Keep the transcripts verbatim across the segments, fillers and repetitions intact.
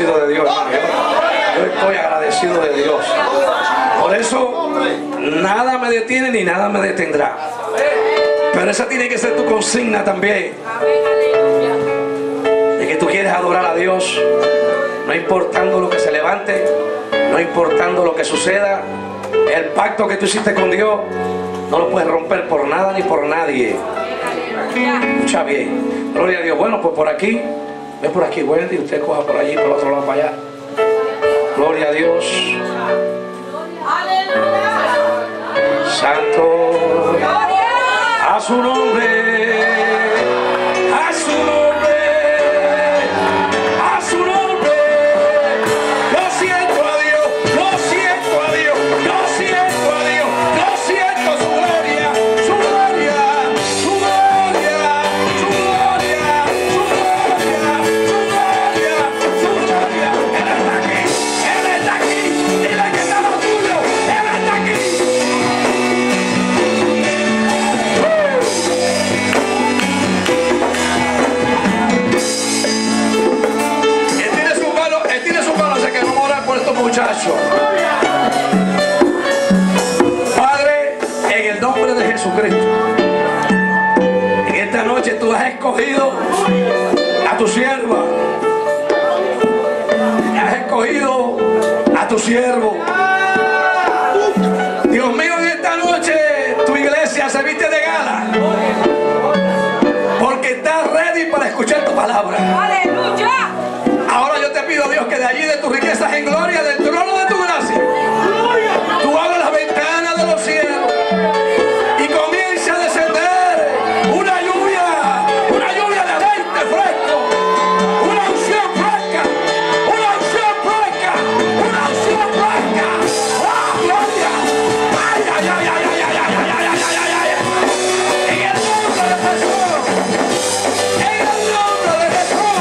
agradecido de Dios, hermano. Yo, yo estoy agradecido de Dios. Por eso nada me detiene ni nada me detendrá. Pero esa tiene que ser tu consigna también. De que tú quieres adorar a Dios, no importando lo que se levante, no importando lo que suceda. El pacto que tú hiciste con Dios no lo puedes romper por nada ni por nadie. Escucha bien. Gloria a Dios. Bueno, pues por aquí, ve por aquí, Wendy, usted coja por allí, por el otro lado para allá. Gloria a Dios. Santo a su nombre, a su nombre, a su nombre. Yo siento a Dios, yo siento a Dios, yo siento a Dios, yo siento su gloria, su gloria, su gloria, su gloria, su gloria, su gloria, su gloria. Él está aquí, Él está aquí, dile que está lo tuyo, Él está aquí. Muchachos, Padre, en el nombre de Jesucristo, en esta noche tú has escogido a tu sierva, has escogido a tu siervo. Dios mío, en esta noche tu iglesia se viste de gala porque está ready para escuchar tu palabra. ¡Aleluya! Ahora yo te pido, Dios, que de allí de tus riquezas en gloria, del trono de tu gracia, tú abras las ventanas de los cielos y comienza a descender una lluvia, una lluvia de aceite fresco, una unción fresca, una unción fresca, una unción fresca. ¡Oh, gloria! ¡Ay, ay, ay, ay, ay, ay, ay, ay, ay, ay, ay! En el nombre de Jesús, en el nombre de Jesús.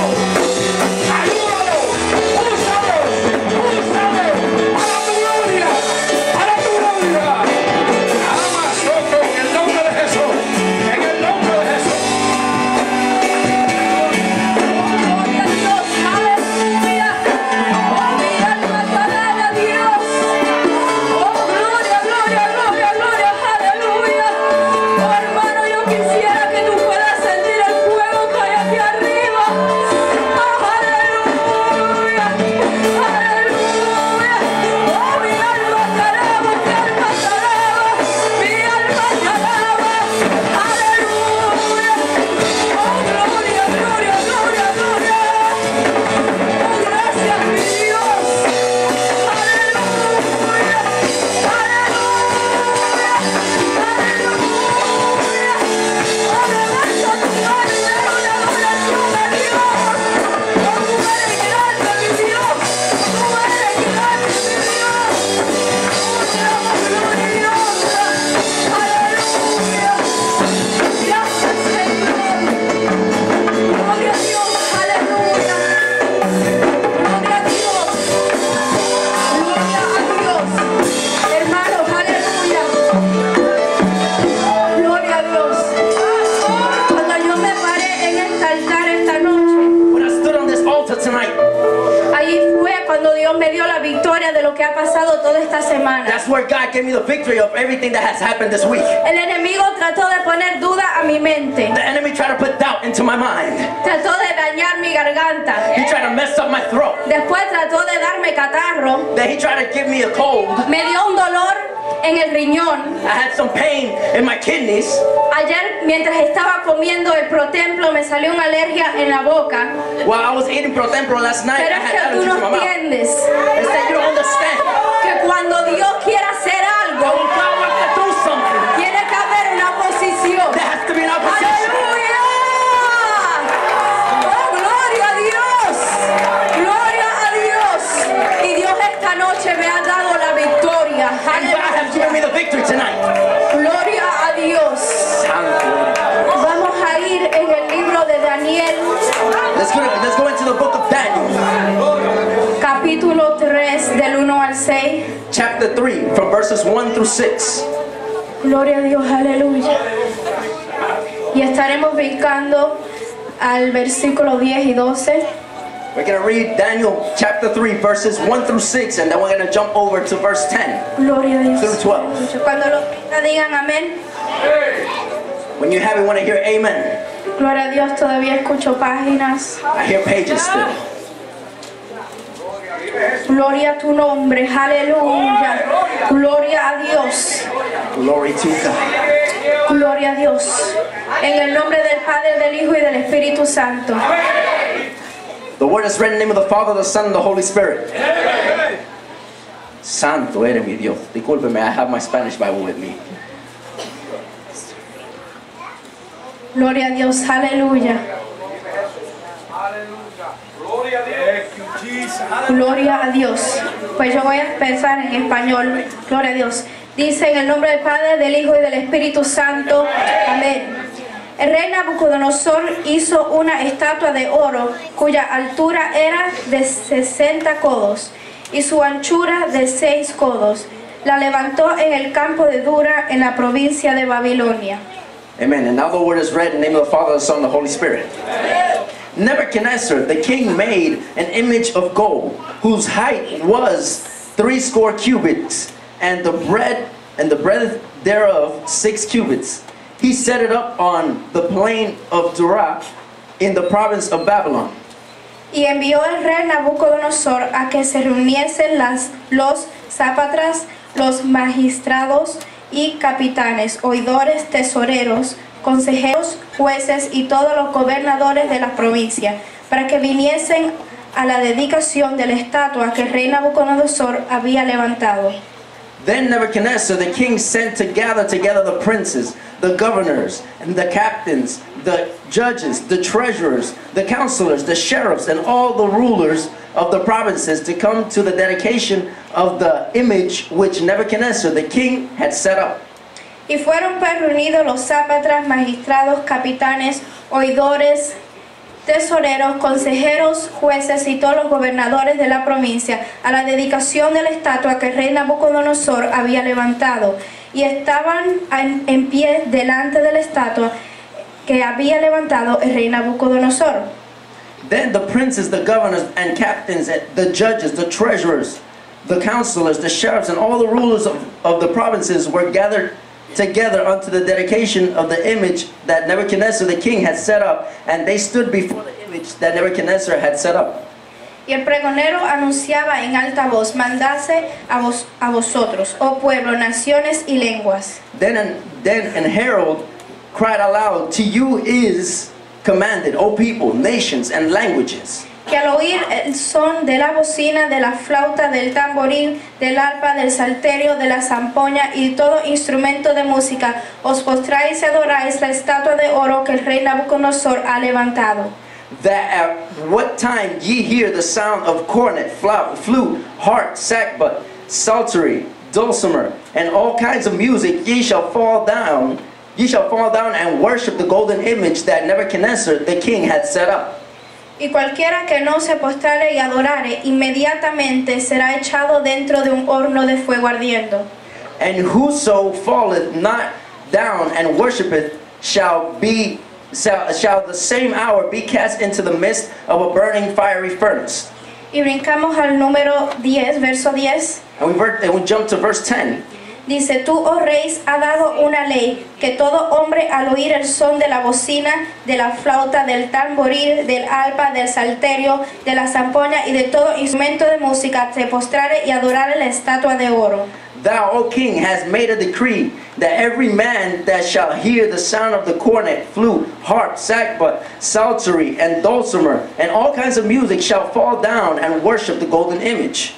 That's where God gave me the victory of everything that has happened this week. El enemigo trató de poner duda a mi mente. The enemy tried to put doubt into my mind. Trató de dañar mi garganta. He tried to mess up my throat. Después trató de darme catarro. Then he tried to give me a cold. Me dio un dolor en el riñón. I had some pain in my kidneys. Ayer mientras estaba comiendo el Protemplo me salió una alergia en la boca. While I was eating Protemplo last night, Pero I es had que tú allergies no in my mouth. entiendes It's that you don't understand. que cuando Dios quiere hacer algo, When God wants to do something, tiene que haber una posición. there has to be an opposition. ¡Aleluya! ¡Oh, gloria a Dios! ¡Gloria a Dios! Y Dios esta noche me ha dado la victoria. And God has given me the victory tonight. ¡Gloria a Dios! Vamos a ir en el libro de Daniel. Let's go, let's go into the book of Daniel. Capítulo tres, del uno al seis. Chapter three, from verses one through six. Gloria a Dios, aleluya. Y estaremos brincando al versículo diez y doce. We're going to read Daniel chapter three, verses one through six, and then we're going to jump over to verse ten Gloria a Dios. through twelve. Cuando lo tengan, digan amén. When you have it, want to hear amen. Gloria a Dios, todavía escucho páginas. I hear pages still. Gloria a tu nombre, aleluya. Gloria a Dios. Glory to God. Gloria a Dios. En el nombre del Padre, del Hijo y del Espíritu Santo. The word is read in the name of the Father, the Son, and the Holy Spirit. Santo eres mi Dios. Discúlpeme, I have my Spanish Bible with me. Gloria a Dios, aleluya. Gloria a Dios. Pues yo voy a empezar en español. Gloria a Dios. Dice en el nombre del Padre, del Hijo y del Espíritu Santo. Amén. El rey Nabucodonosor hizo una estatua de oro cuya altura era de sesenta codos y su anchura de seis codos. La levantó en el campo de Dura en la provincia de Babilonia. Amen. And now the word is read in the name of the Father, the Son, and the Holy Spirit. Nebuchadnezzar, the king, made an image of gold, whose height was three score cubits, and the breadth and the breadth thereof six cubits. He set it up on the plain of Dura in the province of Babylon. Y envió el rey Nabucodonosor a que se reuniesen las, los sátrapas, los magistrados y capitanes, oidores, tesoreros, consejeros, jueces y todos los gobernadores de la provincia, para que viniesen a la dedicación de la estatua que el rey Nabucodonosor había levantado. Then Nebuchadnezzar the king sent to gather together the princes, the governors, and the captains, the judges, the treasurers, the counselors, the sheriffs, and all the rulers of the provinces to come to the dedication of the image which Nebuchadnezzar the king had set up. Y fueron pues reunidos los sátrapas, magistrados, capitanes, oidores, tesoreros, consejeros, jueces y todos los gobernadores de la provincia a la dedicación de la estatua que el rey Nabucodonosor había levantado, y estaban en, en pie delante de la estatua que había levantado el rey Nabucodonosor. Then the princes, the governors and captains, the judges, the treasurers, the counselors, the sheriffs, and all the rulers of, of the provinces were gathered together unto the dedication of the image that Nebuchadnezzar the king had set up, and they stood before the image that Nebuchadnezzar had set up. Y el pregonero anunciaba en alta voz: mandase a, vos, a vosotros, oh pueblo, naciones y lenguas. Then an, then an herald cried aloud, to you is commanded, O people, nations, and languages, que al oír el son de la bocina, de la flauta, del tamborín, del arpa, del salterio, de la zampoña y todo instrumento de música, os postráis y adoráis la estatua de oro que el rey Nabucodonosor ha levantado. that at what time ye hear the sound of cornet, flute, flute, harp, sackbut, psaltery, dulcimer, and all kinds of music, ye shall fall down, ye shall fall down and worship the golden image that Nebuchadnezzar the king had set up. Y cualquiera que no se postrare y adorare, inmediatamente será echado dentro de un horno de fuego ardiendo. And whoso falleth not down and worshipeth shall be shall, shall the same hour be cast into the midst of a burning fiery furnace. Y brincamos al número diez, verso diez. And we, ver- and we jump to verse ten. Dice: tú, oh rey, ha dado una ley, que todo hombre al oír el son de la bocina, de la flauta, del tamboril, del arpa, del salterio, de la zampoña y de todo instrumento de música, se postrare y adorare la estatua de oro. Thou, O king, hast made a decree that every man that shall hear the sound of the cornet, flute, harp, sackbut, psaltery, and dulcimer, and all kinds of music shall fall down and worship the golden image.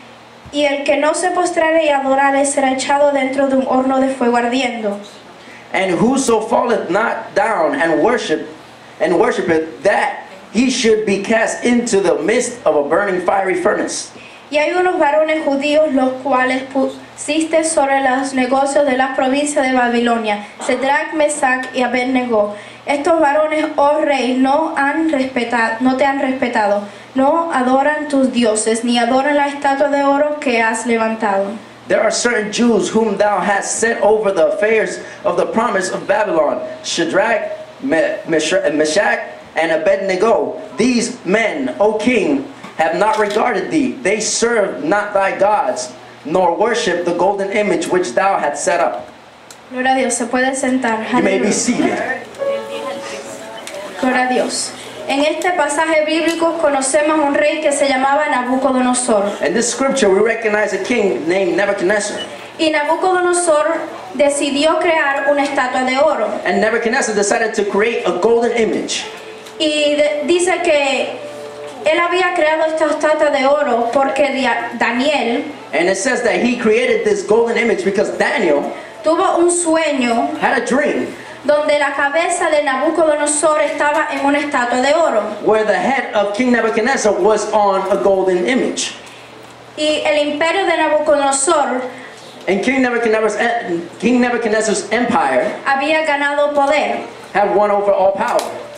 Y el que no se postrare y adorare será echado dentro de un horno de fuego ardiendo. And whoso falleth not down and worship and worshipeth, that he should be cast into the midst of a burning fiery furnace. Y hay unos varones judíos los cuales pusiste sobre los negocios de la provincia de Babilonia, Cedrac, Mesac y Abednego. Estos varones, oh rey, no han respetado, no te han respetado, no adoran tus dioses, ni adoran la estatua de oro que has levantado. There are certain Jews whom thou hast set over the affairs of the promise of Babylon, Shadrach, Me- Mesh- Meshach, and Abednego, these men, O king, have not regarded thee. They served not thy gods, nor worship the golden image which thou hadst set up. Gloria a Dios, se puede sentar. You may be Aleluya. seated. Gloria a Dios. En este pasaje bíblico conocemos a un rey que se llamaba Nabucodonosor. In this scripture, we recognize a king named Nebuchadnezzar. Y Nabucodonosor decidió crear una estatua de oro. And Nebuchadnezzar decided to create a golden image. Y de- dice que él había creado esta estatua de oro porque Dia- Daniel And it says that he created this golden image because Daniel tuvo un sueño had a dream donde la cabeza de Nabucodonosor estaba en una estatua de oro. where the head of King Nebuchadnezzar was on a golden image. Y el imperio de Nabucodonosor And King Nebuchadnezzar's, King Nebuchadnezzar's empire había ganado poder. had won over all power.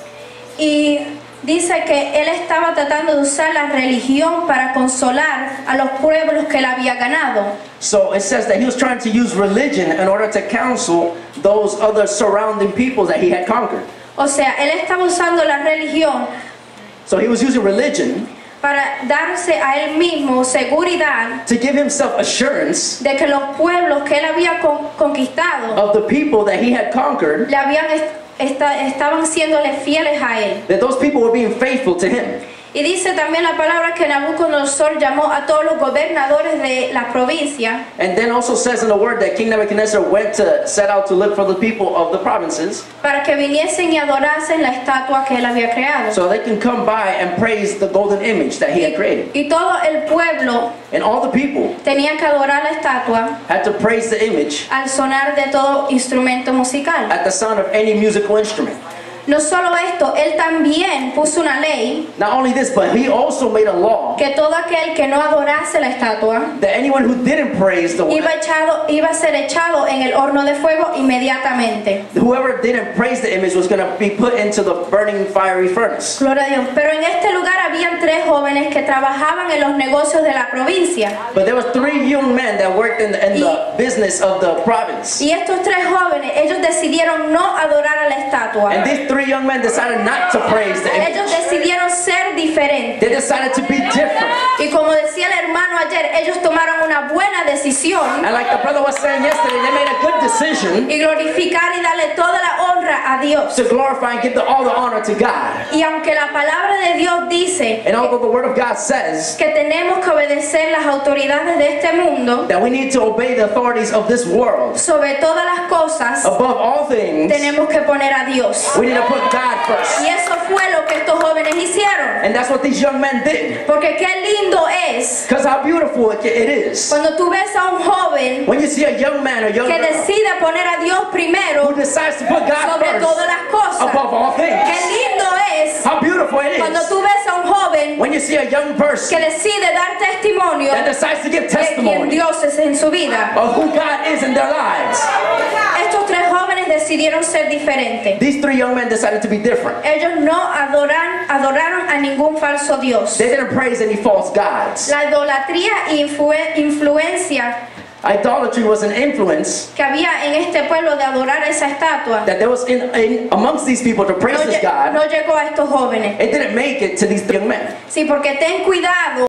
Y dice que él estaba tratando de usar la religión para consolar a los pueblos que él había ganado. So it says that he was trying to use religion in order to counsel those other surrounding peoples that he had conquered. O sea, él estaba usando la religión So he was using religion para darse a él mismo seguridad to give himself assurance de que los pueblos que él había con- conquistado of the people that he had conquered, le habían est- esta- estaban siéndole fieles a él. that those people were being faithful to him. Y dice también la palabra que Nabucodonosor llamó a todos los gobernadores de la provincia And then also says in the word that King Nebuchadnezzar went to set out to look for the people of the provinces para que viniesen y adorasen la estatua que él había creado. so they can come by and praise the golden image that he had created. Y todo el pueblo And all the people tenía que adorar la estatua had to praise the image al sonar de todo instrumento musical. at the sound of any musical instrument. No solo esto, él también puso una ley Not only this, but he also made a law que todo aquel que no adorase la estatua that anyone who didn't praise the iba, echado, iba a ser echado en el horno de fuego inmediatamente. whoever didn't praise the image was going to be put into the burning fiery furnace. Gloria a Dios. Pero en este lugar habían tres jóvenes que trabajaban en los negocios de la provincia. But there was three young men that worked in the, in the business of the province. Y estos tres jóvenes, ellos decidieron no adorar a la estatua. And these three young men decided not to praise the Ellos image. decidieron ser diferentes. They decided to be different. Y como decía el hermano ayer, ellos tomaron una buena decisión And like the brother was saying yesterday, they made a good decision y glorificar y darle toda la honra a Dios. to glorify and give the, all the honor to God. Y aunque la palabra de Dios dice And although the word of God says que tenemos que obedecer las autoridades de este mundo, that we need to obey the authorities of this world, sobre todas las cosas above all things, tenemos que poner a Dios. we need to put God first. Y eso fue lo que estos jóvenes hicieron. And that's what these young men did. Porque qué lindo es Because how beautiful it it is. cuando tú ves a un joven When you see a young man or young que girl decide poner a Dios primero who decides to put God sobre first todas las cosas. above all Qué things. lindo es How beautiful it cuando is tú ves a un joven when you see a young que person decide dar testimonio that decides to give de quien testimony Dios es en su vida. of who God is in their lives. Estos tres jóvenes decidieron ser diferentes. These three young men decided to be different. Ellos no adoran, adoraron a ningún falso Dios. They didn't praise any false gods. La idolatría e influ- influencia Idolatry was an influence que había en este pueblo de adorar esa estatua that there was in, in amongst these people to praise no, this lle- no God. llegó a estos jóvenes. It didn't make it to these young men. Sí, porque ten cuidado